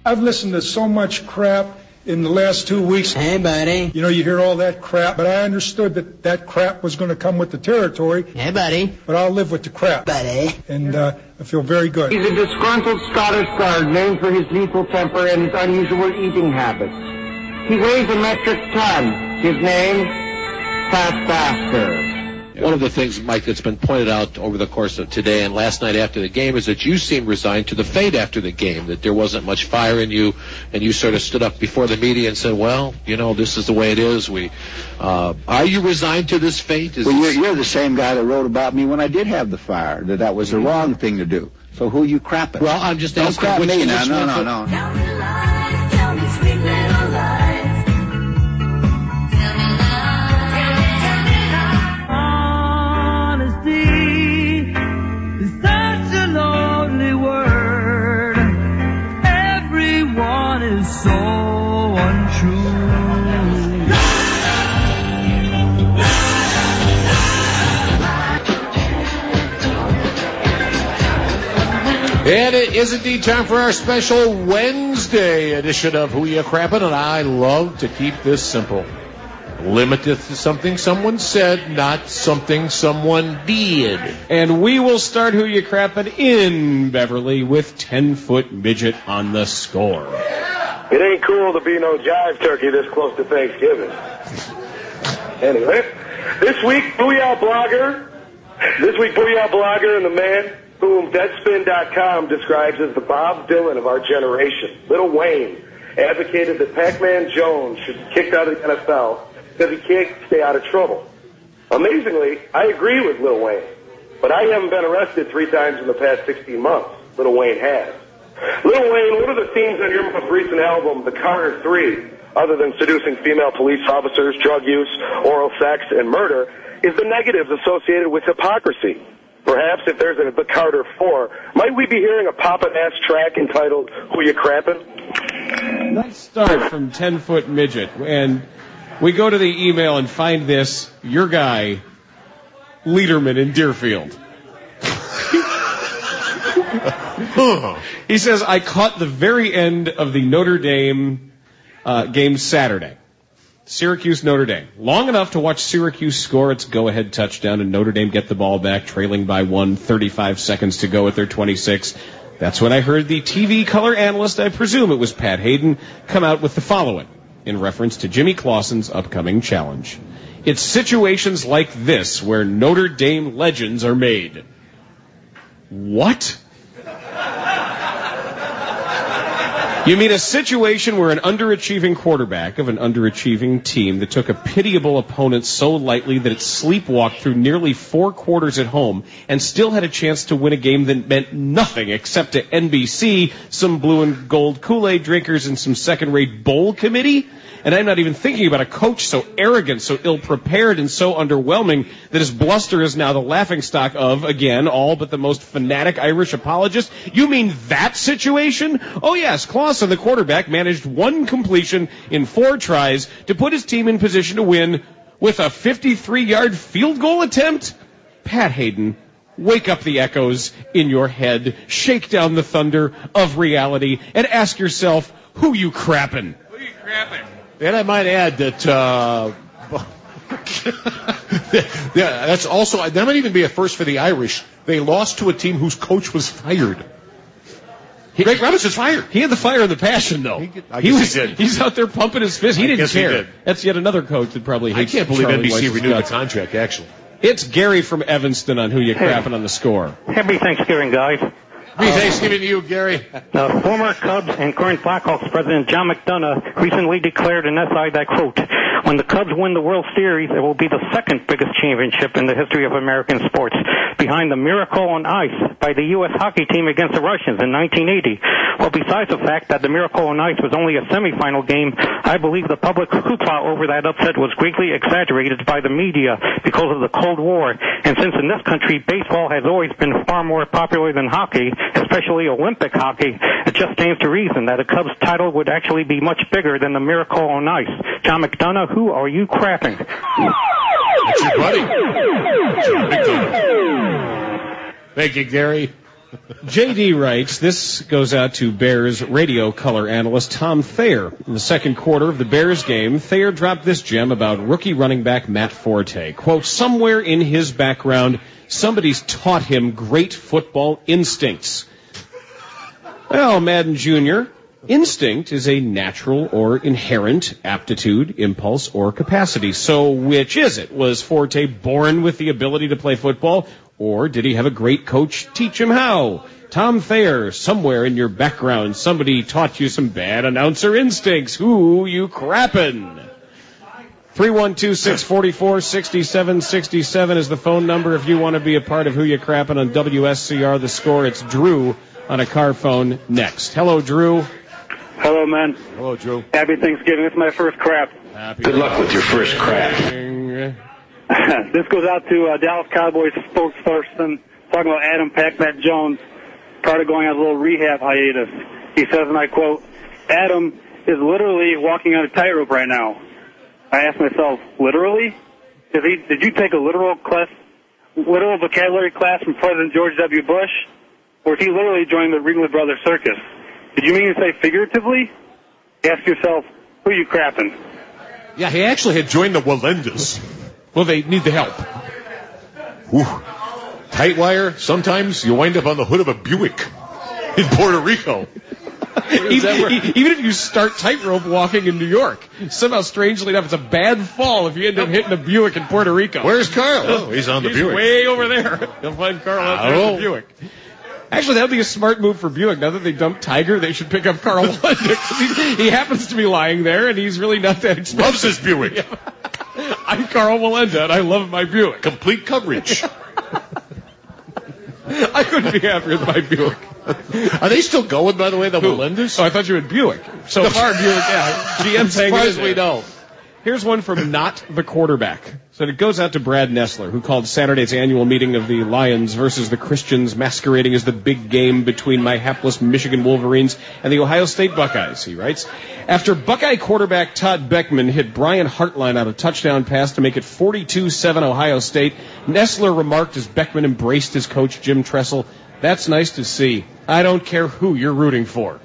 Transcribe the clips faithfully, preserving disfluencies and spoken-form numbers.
I've listened to so much crap in the last two weeks. Hey, buddy. You know, you hear all that crap, but I understood that that crap was going to come with the territory. Hey, buddy. But I'll live with the crap. Buddy. And uh, I feel very good. He's a disgruntled Scottish guard named for his lethal temper and his unusual eating habits. He weighs a metric ton. His name, Fat Bastard. One of the things, Mike, that's been pointed out over the course of today and last night after the game is that you seemed resigned to the fate after the game, that there wasn't much fire in you, and you sort of stood up before the media and said, well, you know, this is the way it is. We, uh, are you resigned to this fate? Is well, this... you're, you're the same guy that wrote about me when I did have the fire, that that was the wrong thing to do. So who you crapping? Well, I'm just Don't asking. crap which, me which now. No, no, no. Tell me lies, tell me sweet little lies. So untrue. And it is indeed time for our special Wednesday edition of Who Ya Crappin', and I love to keep this simple. Limited to something someone said, not something someone did. And we will start Who Ya Crappin' in Beverly with ten-foot midget on the score. It ain't cool to be no jive turkey this close to Thanksgiving. Anyway, this week, Booyah Blogger, this week, Booyah Blogger and the man whom Deadspin dot com describes as the Bob Dylan of our generation, Lil Wayne, advocated that Pac-Man Jones should be kicked out of the N F L because he can't stay out of trouble. Amazingly, I agree with Lil Wayne, but I haven't been arrested three times in the past sixteen months. Lil Wayne has. Lil Wayne, what are the themes on your most recent album, The Carter three, other than seducing female police officers, drug use, oral sex, and murder, is the negatives associated with hypocrisy? Perhaps if there's a The Carter four, might we be hearing a poppin'-ass track entitled Who Ya Crappin'? Let's start from ten-foot midget, and we go to the email and find this, your guy, Lederman in Deerfield. He says, I caught the very end of the Notre Dame uh, game Saturday. Syracuse, Notre Dame. Long enough to watch Syracuse score its go-ahead touchdown and Notre Dame get the ball back, trailing by one, thirty-five seconds to go at their twenty-six. That's when I heard the T V color analyst, I presume it was Pat Hayden, come out with the following, in reference to Jimmy Clausen's upcoming challenge. It's situations like this where Notre Dame legends are made. What? You mean a situation where an underachieving quarterback of an underachieving team that took a pitiable opponent so lightly that it sleepwalked through nearly four quarters at home and still had a chance to win a game that meant nothing except to N B C, some blue and gold Kool-Aid drinkers, and some second-rate bowl committee? And I'm not even thinking about a coach so arrogant, so ill-prepared, and so underwhelming that his bluster is now the laughingstock of, again, all but the most fanatic Irish apologist. You mean that situation? Oh, yes, Clausen, the quarterback, managed one completion in four tries to put his team in position to win with a fifty-three-yard field goal attempt? Pat Hayden, wake up the echoes in your head, shake down the thunder of reality, and ask yourself, who you crappin'? Who you crappin'? And I might add that, uh, yeah, that's also, that might even be a first for the Irish. They lost to a team whose coach was fired. He, Greg Robinson's fired. He had the fire and the passion, though. He, I he guess was, he did. He's out there pumping his fist. He I didn't guess he care. did. That's yet another coach that probably hates I can't believe Charlie N B C Weiss's renewed the guts. contract, actually. It's Gary from Evanston on Who You Crappin' on the score. Happy Thanksgiving, guys. Happy Thanksgiving to you, Gary. Uh, former Cubs and current Blackhawks president John McDonough recently declared in S I that, quote, when the Cubs win the World Series, it will be the second biggest championship in the history of American sports, behind the Miracle on Ice by the U S hockey team against the Russians in nineteen eighty. Well, besides the fact that the Miracle on Ice was only a semifinal game, I believe the public hoopla over that upset was greatly exaggerated by the media because of the Cold War. And since in this country baseball has always been far more popular than hockey, especially Olympic hockey, it just stands to reason that a Cubs title would actually be much bigger than the Miracle on Ice. John McDonough, who are you crapping? That's your buddy. John McDonough. Thank you, Gary. J D writes, this goes out to Bears radio color analyst Tom Thayer. In the second quarter of the Bears game, Thayer dropped this gem about rookie running back Matt Forte. Quote, somewhere in his background, somebody's taught him great football instincts. Well, Madden Junior, instinct is a natural or inherent aptitude, impulse, or capacity. So which is it? Was Forte born with the ability to play football, or did he have a great coach teach him how? Tom Thayer, somewhere in your background, somebody taught you some bad announcer instincts. Who you crappin'? three one two, six four four, six seven six seven is the phone number if you want to be a part of Who You Crappin' on W S C R. The Score, it's Drew on a car phone next. Hello, Drew. Hello, man. Hello, Drew. Happy Thanksgiving. It's my first crap. Happy Good luck with your first crap. This goes out to uh, Dallas Cowboys spokesperson talking about Adam Pac-Man Jones prior to going on a little rehab hiatus. He says, and I quote, Adam is literally walking on a tightrope right now. I asked myself, literally? Did, he, did you take a literal class, literal vocabulary class from President George W. Bush? Or did he literally join the Ringling Brothers Circus? Did you mean to say figuratively? Ask yourself, who are you crapping? Yeah, he actually had joined the Walendas. Well, they need the help. Whew. Tight wire, sometimes you wind up on the hood of a Buick in Puerto Rico. even, where... even if you start tightrope walking in New York, somehow, strangely enough, it's a bad fall if you end up hitting a Buick in Puerto Rico. Where's Carl? Oh, he's on the he's Buick. Way over there. You'll find Carl out there in the Buick. Actually, that would be a smart move for Buick. Now that they dumped Tiger, they should pick up Carl Walenda, because he, he happens to be lying there, and he's really not that expensive. Loves his Buick. Yeah. I'm Carl Walenda, and I love my Buick. Complete coverage. I couldn't be happier with my Buick. Are they still going, by the way, the Who? Walendas? Oh, I thought you had Buick. So far, Buick, yeah. G M's hanging in there. we don't. Here's one from Not the Quarterback. So it goes out to Brad Nessler, who called Saturday's annual meeting of the Lions versus the Christians masquerading as the big game between my hapless Michigan Wolverines and the Ohio State Buckeyes, he writes. After Buckeye quarterback Todd Beckman hit Brian Hartline on a touchdown pass to make it forty-two seven Ohio State, Nessler remarked as Beckman embraced his coach Jim Tressel, "That's nice to see. I don't care who you're rooting for."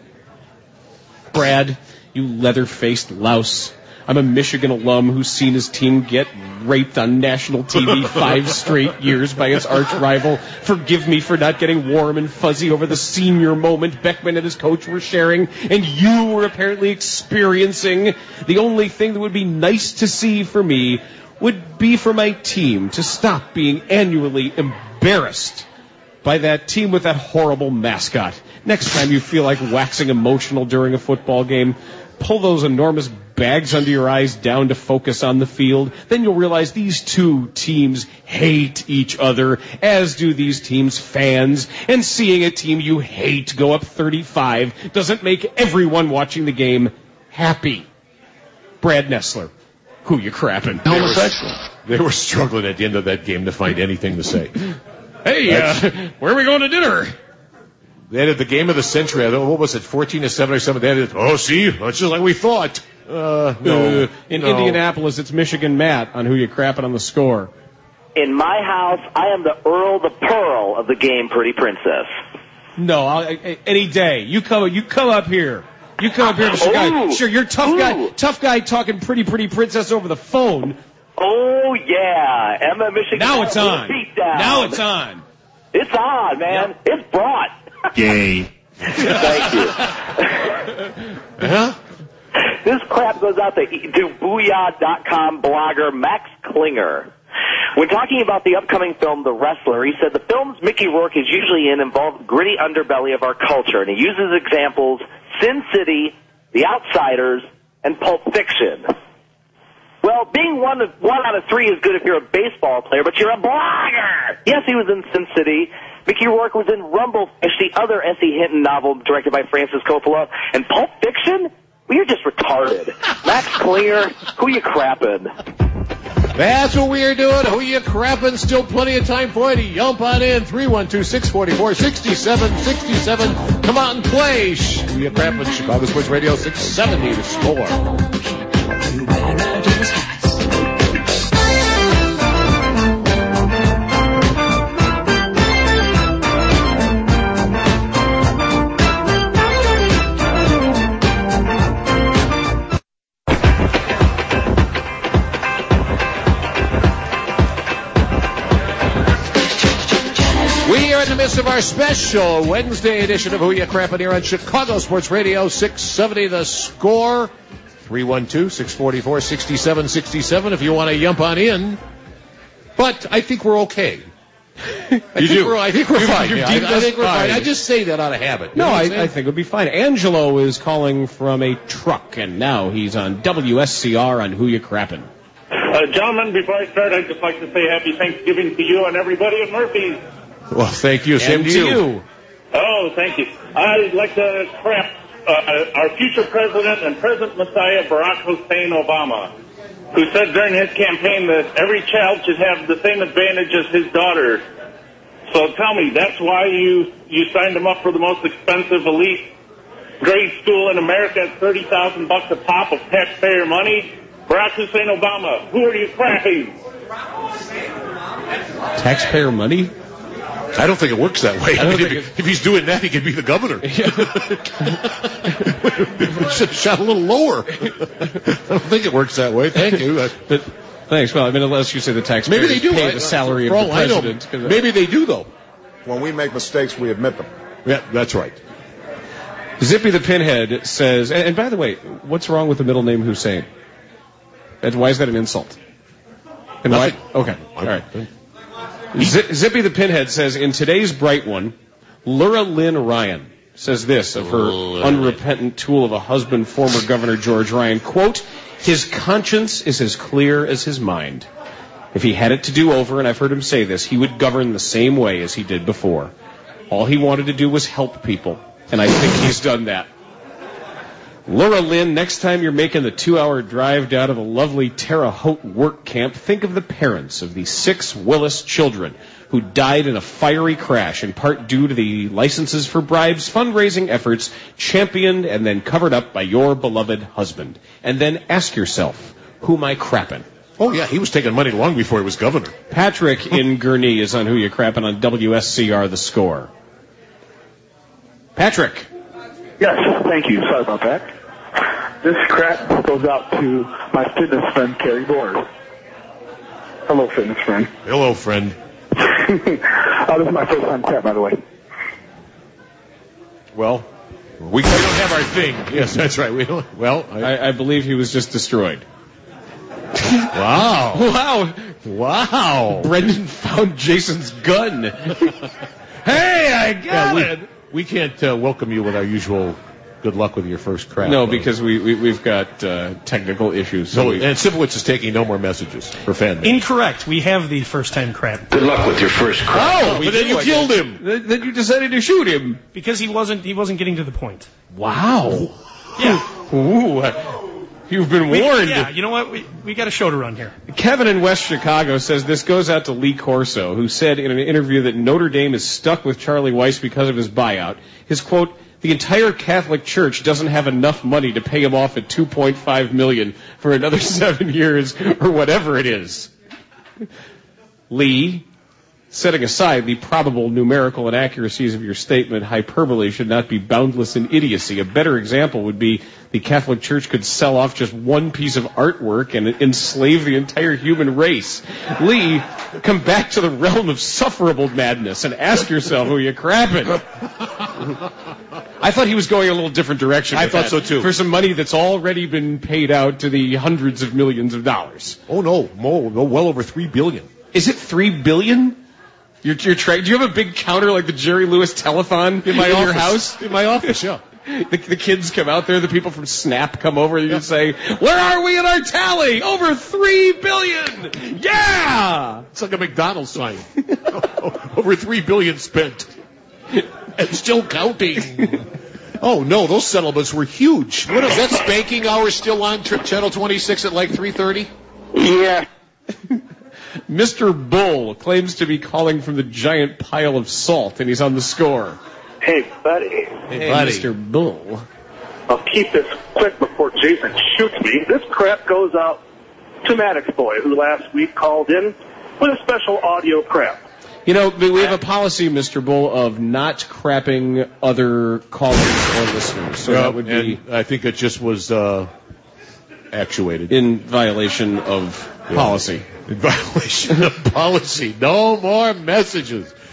Brad, you leather-faced louse. I'm a Michigan alum who's seen his team get raped on national T V five straight years by its arch rival. Forgive me for not getting warm and fuzzy over the senior moment Beckman and his coach were sharing, and you were apparently experiencing. The only thing that would be nice to see for me would be for my team to stop being annually embarrassed by that team with that horrible mascot. Next time you feel like waxing emotional during a football game, pull those enormous bags under your eyes down to focus on the field. Then you'll realize these two teams hate each other, as do these teams' fans. And seeing a team you hate go up thirty-five doesn't make everyone watching the game happy. Brad Nessler, who you crapping? Homosexual. They were struggling at the end of that game to find anything to say. Hey, uh, where are we going to dinner? They had the game of the century. What was it, fourteen to seven or something? They had it, oh, see, that's just like we thought. Uh, no. Uh, in no. Indianapolis, it's Michigan Matt on Who You Crapping on the Score. In my house, I am the Earl, the Pearl of the game, Pretty Princess. No, I'll, I, any day. You come, you come up here. You come up here to Chicago. Ooh. Sure, you're tough Ooh. guy, tough guy talking Pretty Pretty Princess over the phone. Oh, yeah. Emma, Michigan. Now it's on. Beat down. Now it's on. It's on, man. Yep. It's brought. Gay. Thank you. Huh? This crap goes out to, to Booyah dot com blogger Max Klinger. When talking about the upcoming film, The Wrestler, he said the films Mickey Rourke is usually in involve gritty underbelly of our culture, and he uses examples Sin City, The Outsiders, and Pulp Fiction. Well, being one of one out of three is good if you're a baseball player, but you're a blogger. Yes, he was in Sin City. Mickey Rourke was in Rumblefish, the other S E Hinton novel directed by Francis Coppola. And Pulp Fiction? Well, you're just retarded. Max Klinger, who you crapping? That's what we are doing. Who you crapping? Still plenty of time for you to yump on in. three one two, six four four, six seven six seven. Come out and play. Who you crapping? Chicago Sports Radio six seventy to Score. rest of our special Wednesday edition of Who Ya Crappin' here on Chicago Sports Radio, six seventy The Score. three one two, six four four, six seven six seven if you want to yump on in. But I think we're okay. I you think do. We're, I think we're You've- fine. you've Yeah, I, deemed I us think we're fine. fine. I just say that out of habit. You No, know what I, I'm saying? I think it'll be fine. Angelo is calling from a truck, and now he's on W S C R on Who Ya Crappin'. Uh, gentlemen, before I start, I'd just like to say happy Thanksgiving to you and everybody at Murphy's. Well, thank you. Same And to to you. you. Oh, thank you. I'd like to crap uh, our future president and President Messiah, Barack Hussein Obama, who said during his campaign that every child should have the same advantage as his daughter. So tell me, that's why you, you signed him up for the most expensive elite grade school in America at thirty thousand bucks a pop of taxpayer money? Barack Hussein Obama, who are you crapping? Taxpayer money? I don't think it works that way. I don't I mean, think if, if he's doing that, he could be the governor. Should have shot a little lower. I don't think it works that way. Thank you. But thanks. Well, I mean, unless you say the taxpayers Maybe they do. pay I- the salary for of all the I know, president. 'cause- maybe they do, though. When we make mistakes, we admit them. Yeah, that's right. Zippy the Pinhead says, and, and by the way, what's wrong with the middle name Hussein? And why is that an insult? And why? Okay, all right. Z- Zippy the Pinhead says, in today's Bright One, Laura Lynn Ryan says this of her unrepentant tool of a husband, former Governor George Ryan, quote, his conscience is as clear as his mind. If he had it to do over, and I've heard him say this, he would govern the same way as he did before. All he wanted to do was help people, and I think he's done that. Laura Lynn, next time you're making the two-hour drive down to the lovely Terre Haute work camp, think of the parents of the six Willis children who died in a fiery crash, in part due to the Licenses for Bribes fundraising efforts championed and then covered up by your beloved husband. And then ask yourself, who am I crapping? Oh, yeah, he was taking money long before he was governor. Patrick in Gurnee is on Who Ya Crappin' on W S C R, The Score. Patrick. Yes, thank you. Sorry about that. This crap goes out to my fitness friend, Kerry Boers. Hello, fitness friend. Hello, friend. Oh, this is my first time crap, by the way. Well, we don't have our thing. Yes, that's right. We don't. Well, I, I, I believe he was just destroyed. wow. Wow. Wow. Brendan found Jason's gun. Hey, I got Yeah, we, it. we can't uh, welcome you with our usual good luck with your first crap. No, though. because we, we, we've got uh, technical issues. So So, we, and Sipowicz is taking no more messages for fan mail. Incorrect. We have the first time crap. Good luck with your first crap. Oh, but then you killed him. Then, then you decided to shoot him. Because he wasn't he wasn't getting to the point. Wow. Yeah. Ooh, you've been We- warned. yeah, you know what? We, we got a show to run here. Kevin in West Chicago says this goes out to Lee Corso, who said in an interview that Notre Dame is stuck with Charlie Weiss because of his buyout. His quote, the entire Catholic Church doesn't have enough money to pay him off at two point five million dollars for another seven years or whatever it is. Lee, setting aside the probable numerical inaccuracies of your statement, hyperbole should not be boundless in idiocy. A better example would be the Catholic Church could sell off just one piece of artwork and enslave the entire human race. Lee, come back to the realm of sufferable madness and ask yourself who you crapping. I thought he was going a little different direction. I with thought that, so, too. For some money that's already been paid out to the hundreds of millions of dollars. Oh, no. More, no, well over three billion dollars. Is it three billion dollars? You're, you're trying. Do you have a big counter like the Jerry Lewis telethon In my in office. your house? In my office, yeah. The, the kids come out there. The people from Snap come over. And you say, "Where are we in our tally? Over three billion! Yeah!" It's like a McDonald's sign. Over three billion spent. And still counting. Oh, no, those settlements were huge. What is that spanking hour still on Tri- Channel twenty-six at like three thirty? Yeah. Mister Bull claims to be calling from the giant pile of salt, and he's on the score. Hey, buddy. Hey, buddy. Mister Bull. I'll keep this quick before Jason shoots me. This crap goes out to Maddox Boy, who last week called in with a special audio crap. You know, we have a policy, Mister Bull, of not crapping other callers or listeners. So Yeah, that would be and I think it just was uh, actuated. in violation of Yeah. policy. In violation of policy. No more messages.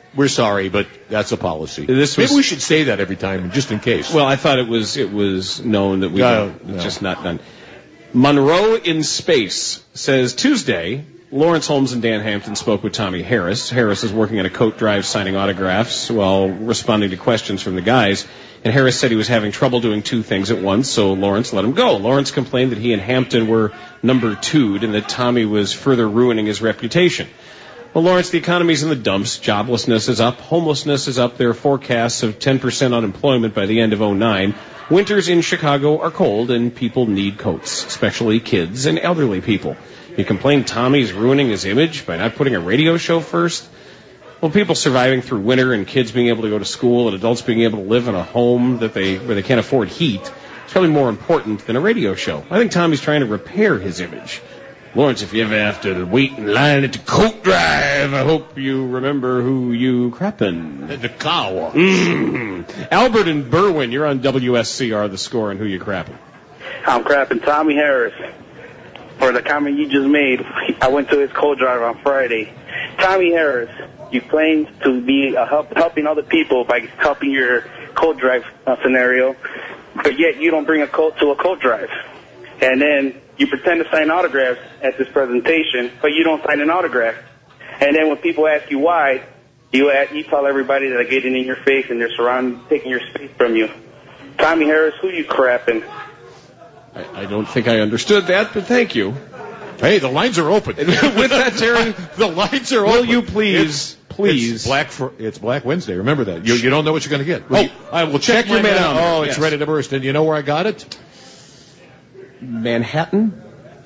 we're sorry, but that's a policy. This was, Maybe we should say that every time, just in case. Well, I thought it was it was known that we No, don't, no. it's just not done. Monroe in Space says Tuesday, Lawrence Holmes and Dan Hampton spoke with Tommy Harris. Harris is working at a coat drive signing autographs while responding to questions from the guys. And Harris said he was having trouble doing two things at once, so Lawrence let him go. Lawrence complained that he and Hampton were number two'd and that Tommy was further ruining his reputation. Well, Lawrence, the economy's in the dumps. Joblessness is up. Homelessness is up. There are forecasts of ten percent unemployment by the end of oh nine. Winters in Chicago are cold, and people need coats, especially kids and elderly people. He complained Tommy's ruining his image by not putting a radio show first. Well, people surviving through winter and kids being able to go to school and adults being able to live in a home that they where they can't afford heat, it's probably more important than a radio show. I think Tommy's trying to repair his image. Lawrence, if you ever have to wait in line at the coat drive, I hope you remember who you crappin'. The cow. Mm. Albert and Berwyn, you're on W S C R, the score, and who you crappin'. I'm crapping Tommy Harris for the comment you just made. I went to his coat drive on Friday. Tommy Harris, you claim to be uh, help, helping other people by helping your coat drive uh, scenario, but yet you don't bring a coat to a coat drive. And then you pretend to sign autographs at this presentation, but you don't sign an autograph. And then when people ask you why, you ask, you tell everybody that they're getting in your face and they're surrounding, taking your space from you. Tommy Harris, who you crapping? I, I don't think I understood that, but thank you. Hey, the lines are open. With that, Terry, the lines are will open. you please, It's, please. It's Black, for, it's Black Wednesday. Remember that. You, you don't know what you're going to get. Will Oh, you- I will check, check your my mail. mail. Oh, it's Yes. ready to burst. And you know where I got it? Manhattan?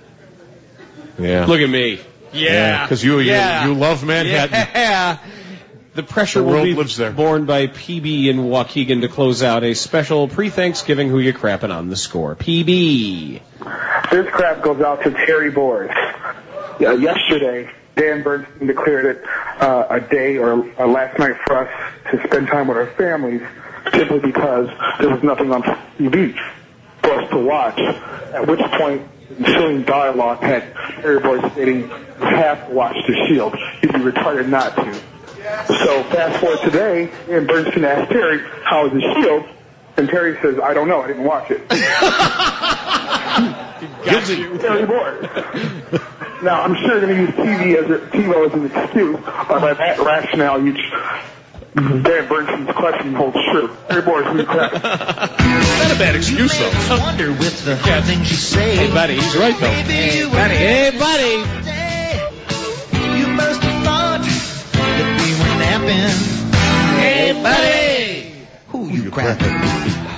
Yeah. Look at me. Yeah. Because you, you, yeah. you love Manhattan. Yeah. The pressure The will world be lives there. borne by P B in Waukegan to close out a special pre-Thanksgiving Who You Crappin' on the score. P B. This crap goes out to Terry Boers. Uh, yesterday, Dan Bernstein declared it uh, a day or a last night for us to spend time with our families simply because there was nothing on T V for us to watch, at which point the ensuing dialogue had Terry Boers stating, you have to watch The Shield. You'd be retarded not to. So fast forward today, Dan Bernstein asked Terry, how is The Shield? And Terry says, I don't know, I didn't watch it. Gives it. Terry Boers. Now, I'm sure you're going to use T V as a, TiVo as an excuse, but by that rationale, you Dan Bernstein's question holds true. Terry Boers, who you crap? Not a bad excuse, though. I wonder with the yeah. things you say. Hey, buddy. He's right, though. Hey, buddy. Hey, buddy. You must have thought that we were napping. Hey, buddy. Who you crapping?